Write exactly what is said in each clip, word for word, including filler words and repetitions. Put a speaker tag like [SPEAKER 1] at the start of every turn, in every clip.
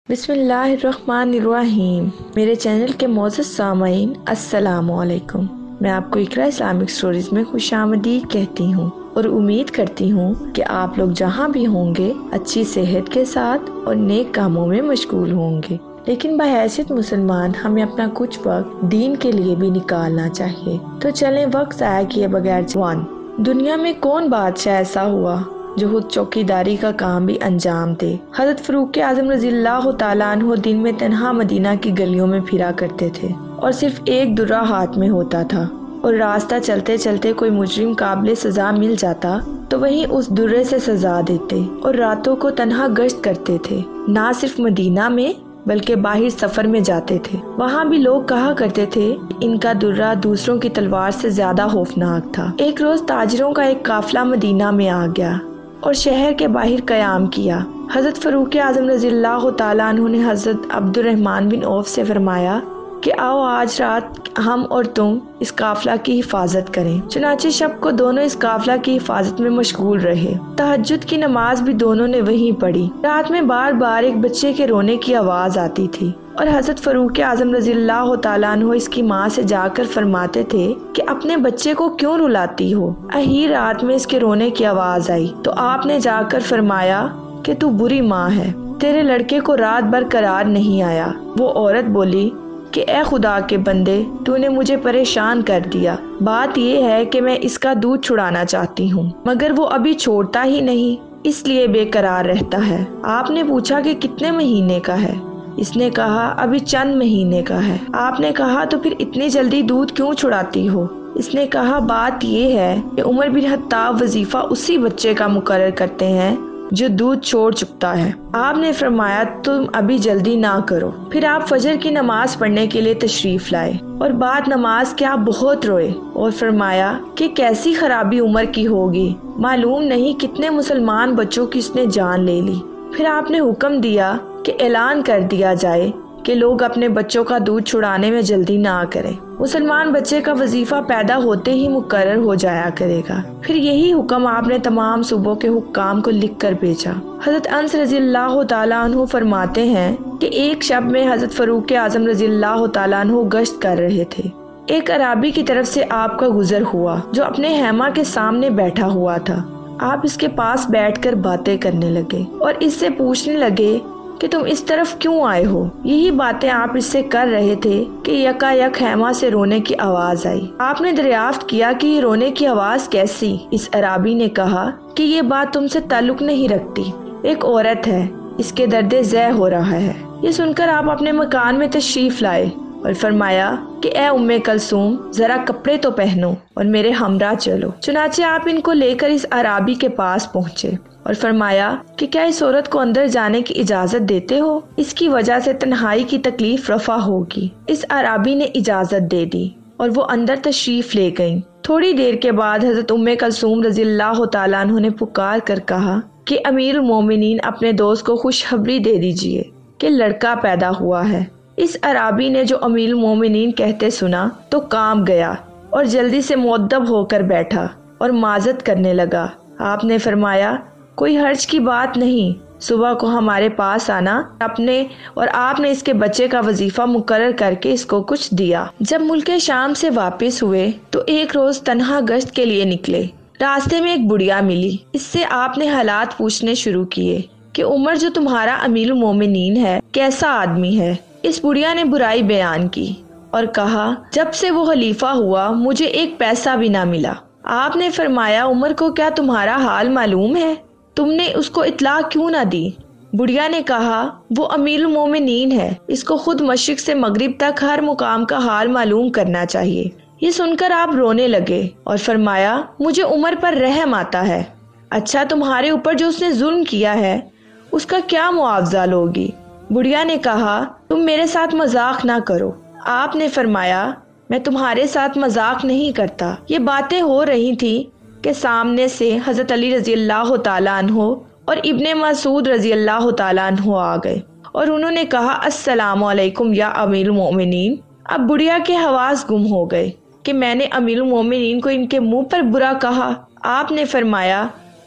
[SPEAKER 1] بسم اللہ الرحمن الرحیم۔ میرے چینل کے معزز سامعین السلام علیکم۔ میں آپ کو اقرا اسلامک سٹوریز میں خوش آمدید کہتی ہوں اور امید کرتی ہوں کہ آپ لوگ جہاں بھی ہوں گے اچھی صحت کے ساتھ اور نیک کاموں میں مشغول ہوں گے، لیکن بحیثیت مسلمان ہمیں اپنا کچھ وقت دین کے لیے بھی نکالنا چاہیے۔ تو چلیں وقت ضائع کیے بغیر جوان دنیا میں کون بادشاہ ایسا ہوا جو خود چوکی داری کا کام بھی انجام دے۔ حضرت فاروق اعظم رضی اللہ تعالیٰ عنہ دن میں تنہا مدینہ کی گلیوں میں پھرا کرتے تھے اور صرف ایک درہ ہاتھ میں ہوتا تھا، اور راستہ چلتے چلتے کوئی مجرم قابل سزا مل جاتا تو وہیں اس درے سے سزا دیتے، اور راتوں کو تنہا گشت کرتے تھے، نہ صرف مدینہ میں بلکہ باہر سفر میں جاتے تھے۔ وہاں بھی لوگ کہا کرتے تھے ان کا درہ دوسروں کی تلوار سے زیادہ خوفناک تھا۔ ایک روز تاجروں کا ایک قافلہ مدینہ میں آ گیا اور شہر کے باہر قیام کیا۔ حضرت فاروق اعظم رضی اللہ تعالیٰ عنہ نے حضرت عبد الرحمن بن عوف سے فرمایا کہ آؤ آج رات ہم اور تم اس قافلہ کی حفاظت کریں۔ چنانچہ شب کو دونوں اس قافلہ کی حفاظت میں مشغول رہے۔ تہجد کی نماز بھی دونوں نے وہیں پڑھی۔ رات میں بار بار ایک بچے کے رونے کی آواز آتی تھی اور حضرت فاروق اعظم رضی اللہ تعالیٰ عنہ اس کی ماں سے جا کر فرماتے تھے کہ اپنے بچے کو کیوں رلاتی ہو؟ اہی رات میں اس کے رونے کی آواز آئی تو آپ نے جا کر فرمایا کہ تو بری ماں ہے، تیرے لڑکے کو رات بھر قرار نہیں آیا۔ وہ عورت بولی کہ اے خدا کے بندے، تو نے مجھے پریشان کر دیا۔ بات یہ ہے کہ میں اس کا دودھ چھڑانا چاہتی ہوں، مگر وہ ابھی چھوڑتا ہی نہیں، اس لیے بے قرار رہتا ہے۔ آپ نے پوچھا کہ کتنے مہینے کا ہے؟ اس نے کہا ابھی چند مہینے کا ہے۔ آپ نے کہا تو پھر اتنی جلدی دودھ کیوں چھڑاتی ہو؟ اس نے کہا بات یہ ہے کہ عمر بن خطاب وظیفہ اسی بچے کا مقرر کرتے ہیں جو دودھ چھوڑ چکتا ہے۔ آپ نے فرمایا تم ابھی جلدی نہ کرو۔ پھر آپ فجر کی نماز پڑھنے کے لیے تشریف لائے اور بعد نماز کے آپ بہت روئے اور فرمایا کہ کیسی خرابی عمر کی ہوگی، معلوم نہیں کتنے مسلمان بچوں کی اس نے جان لے لی۔ پھر آپ نے حکم دیا کہ اعلان کر دیا جائے کہ لوگ اپنے بچوں کا دودھ چھڑانے میں جلدی نہ کریں۔ مسلمان بچے کا وظیفہ پیدا ہوتے ہی مقرر ہو جایا کرے گا۔ پھر یہی حکم آپ نے تمام صوبوں کے حکام کو لکھ کر بھیجا۔ حضرت انس رضی اللہ تعالیٰ عنہ فرماتے ہیں کہ ایک شب میں حضرت فاروق اعظم رضی اللہ تعالیٰ عنہ گشت کر رہے تھے۔ ایک عرابی کی طرف سے آپ کا گزر ہوا جو اپنے خیمہ کے سامنے بیٹھا ہوا تھا۔ آپ اس کے پاس بیٹھ کر باتیں کرنے لگے اور اس سے پوچھنے لگے کہ تم اس طرف کیوں آئے ہو؟ یہی باتیں آپ اس سے کر رہے تھے کہ یکا یک خیمہ سے رونے کی آواز آئی۔ آپ نے دریافت کیا کہ یہ رونے کی آواز کیسی؟ اس عرابی نے کہا کہ یہ بات تم سے تعلق نہیں رکھتی، ایک عورت ہے، اس کے درد ذہ ہو رہا ہے۔ یہ سن کر آپ اپنے مکان میں تشریف لائے اور فرمایا کہ اے ام کلثوم، ذرا کپڑے تو پہنو اور میرے ہمراہ چلو۔ چنانچہ آپ ان کو لے کر اس عرابی کے پاس پہنچے اور فرمایا کہ کیا اس عورت کو اندر جانے کی اجازت دیتے ہو؟ اس کی وجہ سے تنہائی کی تکلیف رفع ہوگی۔ اس عرابی نے اجازت دے دی اور وہ اندر تشریف لے گئیں۔ تھوڑی دیر کے بعد حضرت ام کلثوم رضی اللہ تعالیٰ عنہ نے پکار کر کہا کہ امیر المومنین اپنے دوست کو خوشخبری دے دیجئے کہ لڑکا پیدا ہوا ہے۔ اس عرابی نے جو امیر المومنین کہتے سنا تو کام گیا اور جلدی سے مؤدب ہو کر بیٹھا اور معذرت کرنے لگا۔ آپ نے فرمایا کوئی حرج کی بات نہیں، صبح کو ہمارے پاس آنا اپنے اور آپ نے اس کے بچے کا وظیفہ مقرر کر کے اس کو کچھ دیا۔ جب ملک شام سے واپس ہوئے تو ایک روز تنہا گشت کے لیے نکلے۔ راستے میں ایک بڑھیا ملی، اس سے آپ نے حالات پوچھنے شروع کیے کہ عمر جو تمہارا امیر المومنین ہے کیسا آدمی ہے؟ اس بڑھیا نے برائی بیان کی اور کہا جب سے وہ خلیفہ ہوا مجھے ایک پیسہ بھی نہ ملا۔ آپ نے فرمایا عمر کو کیا تمہارا حال معلوم ہے؟ تم نے اس کو اطلاع کیوں نہ دی؟ بڑھیا نے کہا وہ امیر المومنین ہے، اس کو خود مشرق سے مغرب تک ہر مقام کا حال معلوم کرنا چاہیے۔ یہ سن کر آپ رونے لگے اور فرمایا مجھے عمر پر رحم آتا ہے۔ اچھا تمہارے اوپر جو اس نے ظلم کیا ہے اس کا کیا معاوضہ لوگی؟ بڑھیا نے کہا تم میرے ساتھ مذاق نہ کرو۔ آپ نے فرمایا میں تمہارے ساتھ مذاق نہیں کرتا۔ یہ باتیں ہو رہی تھی کہ سامنے سے حضرت علی رضی اللہ تعالیٰ عنہ اور ابن مسعود رضی اللہ تعالیٰ عنہ آ گئے اور انہوں نے کہا السلام علیکم یا امیر المومنین۔ اب بڑھیا کے حواس گم ہو گئے کہ میں نے امیر المومنین کو ان کے منہ پر برا کہا۔ آپ نے فرمایا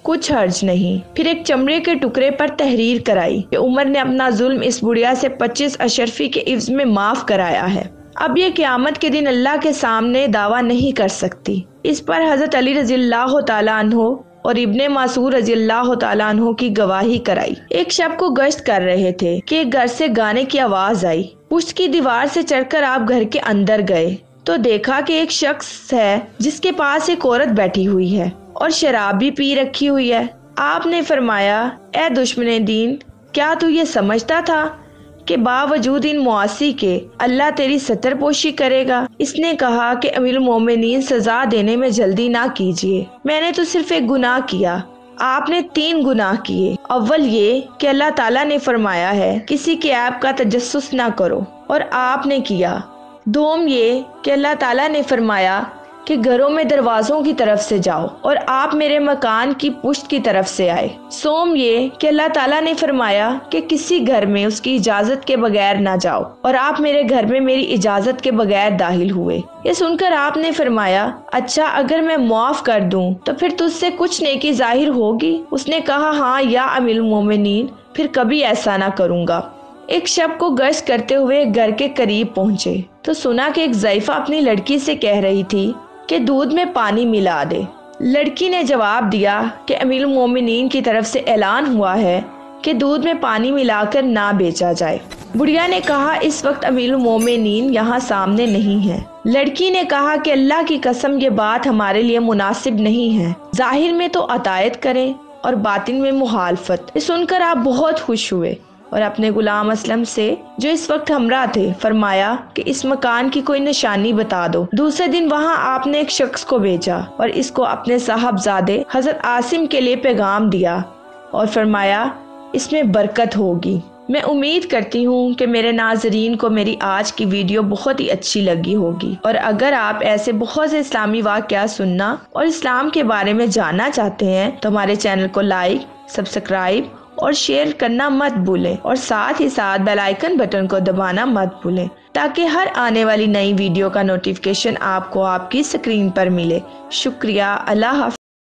[SPEAKER 1] कुछ हर्ज नहीं। फिर एक चमड़े के टुकड़े पर तहरीर कराई कि उमर ने अपना जुल्म इस बुढ़िया से पच्चीस अशरफी के इव्ज में माफ कराया है। अब ये क़यामत के दिन अल्लाह के सामने दावा नहीं कर सकती। इस पर हजरत अली रज़ियल्लाहु ताला अन्हु और इब्ने मासूर रज़ियल्लाहु ताला अन्हु की गवाही कराई। एक शब को गश्त कर रहे थे कि एक घर से गाने की आवाज आई। पुश्त की दीवार से चढ़कर आप घर के अंदर गए तो देखा कि एक शख्स है जिसके पास एक औरत बैठी हुई है और शराब भी पी रखी हुई है। आपने फरमाया, ए दुश्मने दीन, क्या तू ये समझता था कि बावजूद इन मुआसी के अल्लाह तेरी सतर पोशी करेगा? इसने कहा कि अमीरुल मोमिनीन, सजा देने में जल्दी ना कीजिए, मैंने तो सिर्फ एक गुनाह किया। आपने तीन गुनाह किए। अव्वल ये कि अल्लाह ताला ने फरमाया है किसी के ऐब का तजस्सुस ना करो, और आपने किया। दोम ये कि अल्लाह ताला ने फरमाया कि घरों में दरवाजों की तरफ से जाओ, और आप मेरे मकान की पुश्त की तरफ से आए। सोम ये कि अल्लाह ताला ने फरमाया कि किसी घर में उसकी इजाजत के बगैर ना जाओ, और आप मेरे घर में मेरी इजाजत के बगैर दाखिल हुए। ये सुनकर आपने फरमाया, अच्छा अगर मैं माफ कर दूं तो फिर तुझसे कुछ नेकी जाहिर होगी? उसने कहा, हाँ या अमीरुल मोमिनीन, फिर कभी ऐसा ना करूँगा। एक शब को गश्त करते हुए घर के करीब पहुँचे तो सुना कि एक ज़ईफ़ा अपनी लड़की से कह रही थी कि दूध में पानी मिला दे। लड़की ने जवाब दिया कि अमीरुल मोमिनीन की तरफ से ऐलान हुआ है कि दूध में पानी मिलाकर ना बेचा जाए। बुढ़िया ने कहा, इस वक्त अमीरुल मोमिनीन यहाँ सामने नहीं है। लड़की ने कहा कि अल्लाह की कसम, ये बात हमारे लिए मुनासिब नहीं है। जाहिर में तो अतायत करें और बातिन में मुखालफत। ये सुनकर आप बहुत खुश हुए और अपने गुलाम असलम से, जो इस वक्त हमरा थे, फरमाया कि इस मकान की कोई निशानी बता दो। दूसरे दिन वहां आपने एक शख्स को भेजा और इसको अपने साहबजादे हजरत आसिम के लिए पैगाम दिया और फरमाया, इसमें बरकत होगी। मैं उम्मीद करती हूँ कि मेरे नाजरीन को मेरी आज की वीडियो बहुत ही अच्छी लगी होगी, और अगर आप ऐसे बहुत से इस्लामी वाक़या सुनना और इस्लाम के बारे में जानना चाहते हैं तो हमारे चैनल को लाइक, सब्सक्राइब और शेयर करना मत भूलें, और साथ ही साथ बेल आइकन बटन को दबाना मत भूलें ताकि हर आने वाली नई वीडियो का नोटिफिकेशन आपको आपकी स्क्रीन पर मिले। शुक्रिया। अल्लाह हाफ़िज़।